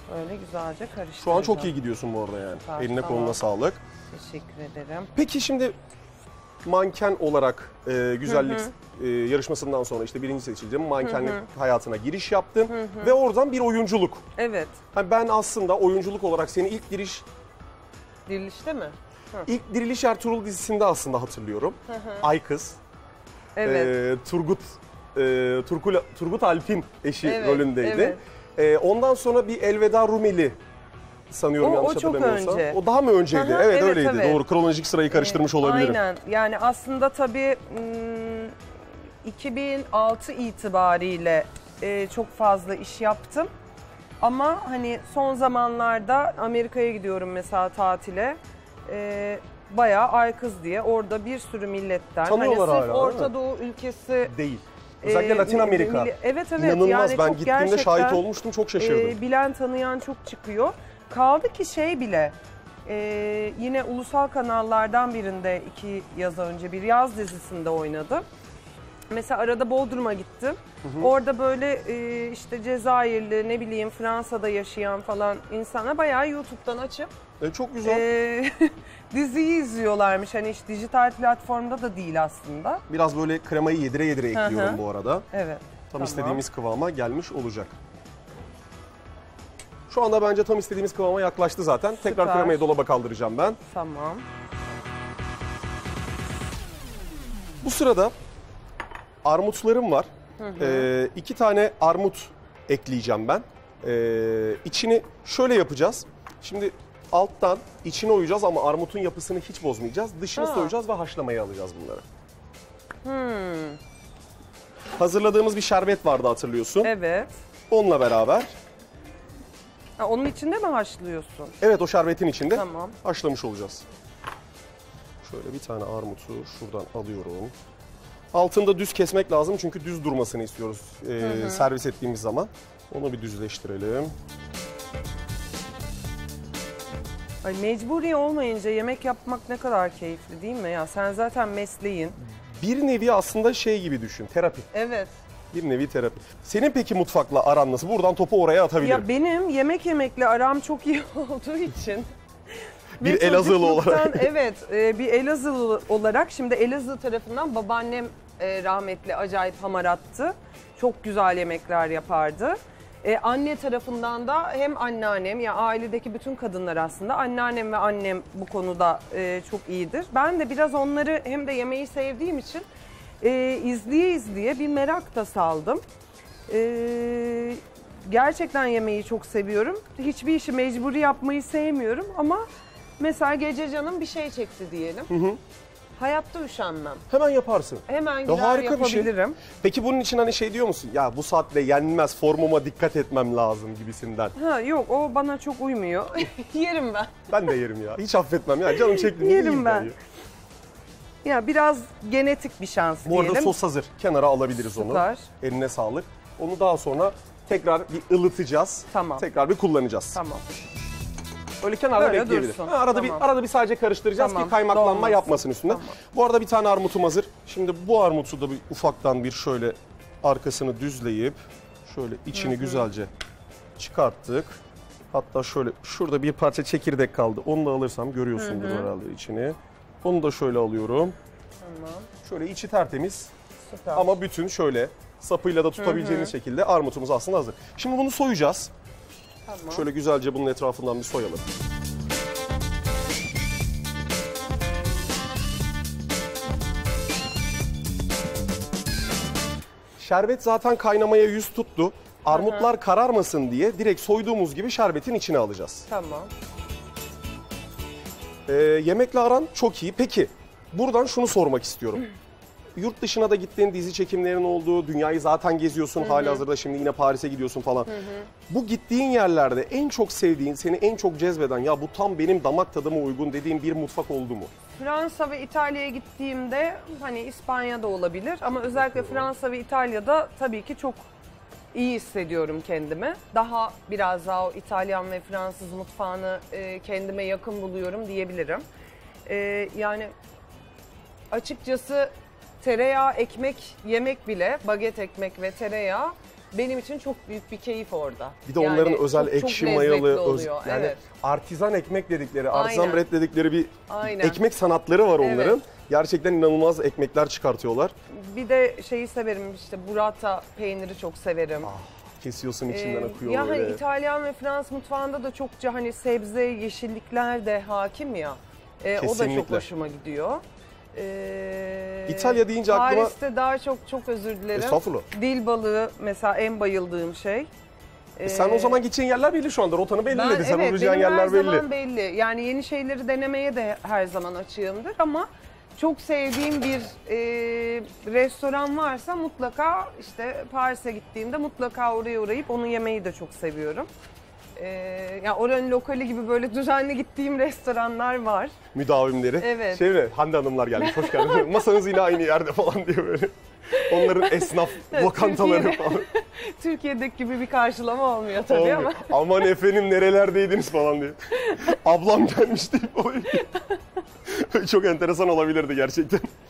Öyle güzelce karıştıracağım. Şu an çok iyi gidiyorsun bu arada yani. Süper, Eline tamam. koluna sağlık. Teşekkür ederim. Peki şimdi manken olarak güzellik yarışmasından sonra işte birinci seçildim. Mankenlik hayatına giriş yaptın ve oradan bir oyunculuk. Evet. Yani ben aslında oyunculuk olarak seni Dirilişte mi? ilk Diriliş Ertuğrul dizisinde aslında hatırlıyorum. Ay Kız. Evet. Turgut Alp'in eşi Evet, rolündeydi. Ondan sonra bir Elveda Rumeli sanıyorum, yanlış o çok hatırlamıyorsam. önce. O daha mı önceydi? Aha, evet, evet, öyleydi. tabii. Doğru. Kronolojik sırayı karıştırmış olabilirim. Aynen. Yani aslında tabii 2006 itibariyle çok fazla iş yaptım. Ama hani son zamanlarda Amerika'ya gidiyorum mesela tatile. Bayağı Ay Kız diye orada bir sürü milletten. Tanıyorlar hani sırf hala, Orta Doğu ülkesi. Değil. Özellikle Latin Amerika. Evet. İnanılmaz. Yani ben çok gittiğimde şahit gerçekten, olmuştum. Çok şaşırdım. bilen tanıyan çok çıkıyor. Kaldı ki şey bile yine ulusal kanallardan birinde 2 yaz önce bir yaz dizisinde oynadım. Mesela arada Bodrum'a gittim. Orada böyle işte Cezayirli, ne bileyim Fransa'da yaşayan falan insana bayağı YouTube'dan açıp Çok güzel. diziyi izliyorlarmış. Hani hiç dijital platformda da değil aslında. Biraz böyle kremayı yedire yedire ekliyorum bu arada. Evet. Tam istediğimiz kıvama gelmiş olacak. Şu anda bence tam istediğimiz kıvama yaklaştı zaten. Tekrar Süper. kremayı dolaba kaldıracağım ben. Tamam. Bu sırada armutlarım var. 2 tane armut ekleyeceğim ben. İçini şöyle yapacağız. Şimdi alttan içine oyacağız ama armutun yapısını hiç bozmayacağız. Dışını soyacağız ve haşlamaya alacağız bunları. Hazırladığımız bir şerbet vardı, hatırlıyorsun. Evet. Onunla beraber. Onun içinde mi haşlıyorsun? Evet, o şerbetin içinde Tamam. haşlamış olacağız. Şöyle bir tane armutu şuradan alıyorum. Altında düz kesmek lazım çünkü düz durmasını istiyoruz servis ettiğimiz zaman. Onu bir düzleştirelim. Ay, mecburi olmayınca yemek yapmak ne kadar keyifli değil mi ya? Sen zaten mesleğin. Bir nevi aslında şey gibi düşün, terapi. Evet. Bir nevi terapi. Senin peki mutfakla aran nasıl? Buradan topu oraya atabilirim. Ya benim yemek yemekle aram çok iyi olduğu için. Bir ve Elazığlı olarak. çocukluktan, evet, bir Elazığlı olarak şimdi Elazığ tarafından babaannem rahmetli acayip hamarattı. Çok güzel yemekler yapardı. Anne tarafından da hem anneannem, ya ailedeki bütün kadınlar aslında anneannem ve annem bu konuda çok iyidir. Ben de biraz onları hem de yemeği sevdiğim için izleye izleye bir merak da saldım. Gerçekten yemeği çok seviyorum. Hiçbir işi mecburi yapmayı sevmiyorum ama mesela gece canım bir şey çekti diyelim. Hayatta üşenmem. Hemen yaparsın. Hemen Ya gider harika bir şey. yapabilirim. Peki bunun için hani şey diyor musun? Ya bu saatte yenmez, formuma dikkat etmem lazım gibisinden. Ha, yok, o bana çok uymuyor. Yerim ben. Ben de yerim ya. Hiç affetmem ya. Canım çekti. Yerim ben. Ya biraz genetik bir şans Bu diyelim. arada sos hazır. Kenara alabiliriz Süper. onu. Eline sağlık. Onu daha sonra tekrar bir ılıtacağız. Tamam. Tekrar bir kullanacağız. Tamam. Öyle kenarda Böyle bekleyebilir. dursun. Arada Tamam. bir sadece karıştıracağız Tamam, ki kaymaklanma dolmasın. yapmasın üstüne. Tamam. Bu arada bir tane armutum hazır. Şimdi bu armutu da bir ufaktan bir şöyle arkasını düzleyip şöyle içini güzelce çıkarttık. Hatta şöyle şurada bir parça çekirdek kaldı. Onu da alırsam görüyorsundur herhalde içini. Onu da şöyle alıyorum. Tamam. Şöyle içi tertemiz Süper. ama bütün şöyle sapıyla da tutabileceğiniz şekilde armutumuz aslında hazır. Şimdi bunu soyacağız. Tamam. Şöyle güzelce bunun etrafından bir soyalım. Şerbet zaten kaynamaya yüz tuttu. Armutlar kararmasın diye direkt soyduğumuz gibi şerbetin içine alacağız. Tamam. Yemekle aran çok iyi. Peki buradan şunu sormak istiyorum. Yurt dışına da gittiğin dizi çekimlerin olduğu, dünyayı zaten geziyorsun halihazırda, şimdi yine Paris'e gidiyorsun falan. Bu gittiğin yerlerde en çok sevdiğin, seni en çok cezbeden, ya bu tam benim damak tadıma uygun dediğin bir mutfak oldu mu? Fransa ve İtalya'ya gittiğimde hani İspanya'da olabilir ama özellikle Fransa ve İtalya'da tabii ki çok iyi hissediyorum kendimi. Biraz daha o İtalyan ve Fransız mutfağını kendime yakın buluyorum diyebilirim. Yani açıkçası tereyağı ekmek yemek bile, baget ekmek ve tereyağı benim için çok büyük bir keyif orada. Bir de onların özel çok ekşi lezzetli mayalı, oluyor. yani Evet. artizan ekmek dedikleri, artizan Aynen. bread dedikleri bir Aynen. ekmek sanatları var onların. Evet. Gerçekten inanılmaz ekmekler çıkartıyorlar. Bir de şeyi severim işte burrata peyniri çok severim. Kesiyorsun içinden akıyor Ya böyle. hani İtalyan ve Fransız mutfağında da çokça hani sebze, yeşillikler de hakim ya. O da çok Kesinlikle. hoşuma gidiyor. İtalya deyince aklıma- Paris'te daha çok özür dilerim. Estağfurullah. Dil balığı mesela en bayıldığım şey. Sen o zaman gideceğin yerler belli şu anda. Rotanı belirledi. Sen Evet, uğrayacağın benim her yerler belli. zaman belli. Yani yeni şeyleri denemeye de her zaman açığımdır ama çok sevdiğim bir restoran varsa mutlaka işte Paris'e gittiğimde mutlaka oraya uğrayıp onu yemeyi de çok seviyorum. Yani oranın lokali gibi böyle düzenli gittiğim restoranlar var. Müdavimleri. Evet. Hande Hanımlar gelmiş, hoş geldiniz. Masanız yine aynı yerde falan diye böyle. Onların esnaf lokantaları Türkiye'de- falan. Türkiye'deki gibi bir karşılama olmuyor tabii Olmuyor. ama. Aman efendim nerelerdeydiniz falan diye. Ablam gelmiş deyip olayı. Çok enteresan olabilirdi gerçekten.